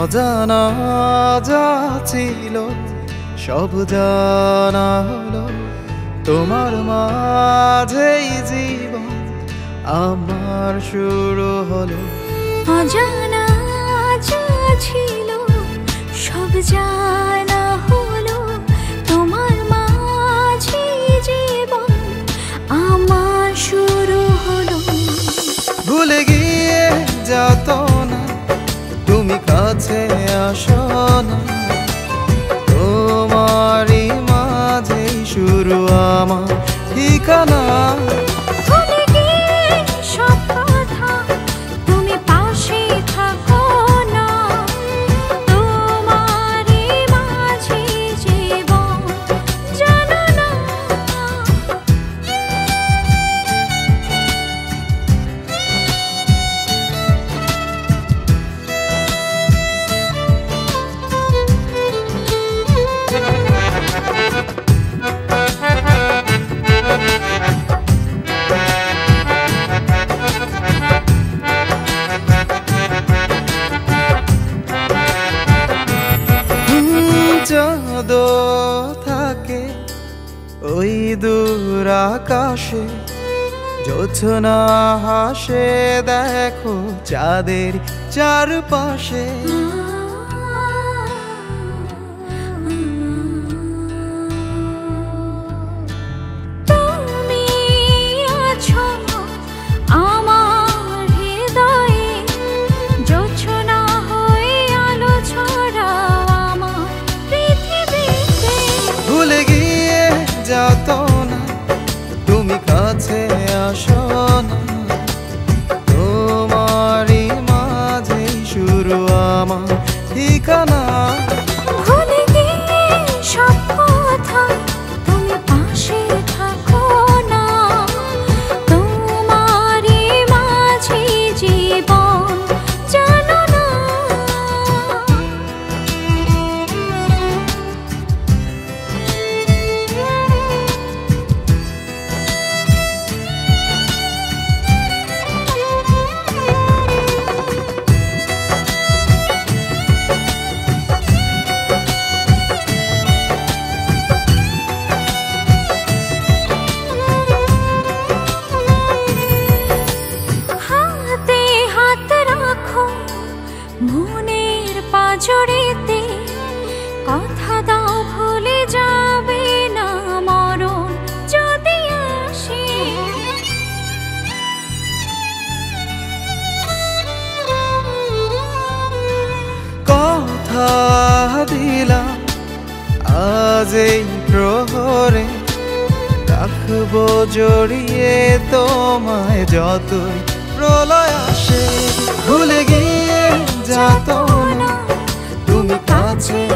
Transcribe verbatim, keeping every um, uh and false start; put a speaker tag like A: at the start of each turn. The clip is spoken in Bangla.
A: অজানা যা ছিল সব জানা হলো তোমার মাঝেই জীবন আমার শুরু হলো।
B: অজানা যা ছিল সব জানা হলো তোমার মাঝেই জীবন আমার শুরু হলো।
A: ভুলে গিয়ে যাত না তুমি কাছে আসো না, তোমারই মাঝেই শুরু আমার ঠিকানা।
B: ভুলে গিয়ে সব কথা তুমি পাশে থাকো না, তোমারই মাঝে জীবন জানো না।
A: চাঁদ থাকে ওই দূর আকাশে, জোছনা হাসে দেখো চাঁদের চারপাশে।
B: তুমি আছো আমার হৃদয়ে, জোছনা হয়ে আলো ছড়াও আমার পৃথিবীতে।
A: ভুলে গিয়ে যাত না তুমি কাছে আসো না, তোমারই মাঝেই শুরু আমার ঠিকানা।
B: ভুলে গিয়ে সব কথা তুমি পাশে থাকো না, তোমারই মাঝে জীবন জানো না। হাতে হাত রাখো মনের পাঁজরেতে, কথা দাও ভুলে যাবে না মরণ যদি আসে।
A: কথা দিলাম আজ এই প্রহরে, রাখবো জড়িয়ে তোমায় যতই প্রলয় আসে। ভুলে গিয়ে যাত না তুমি কাছে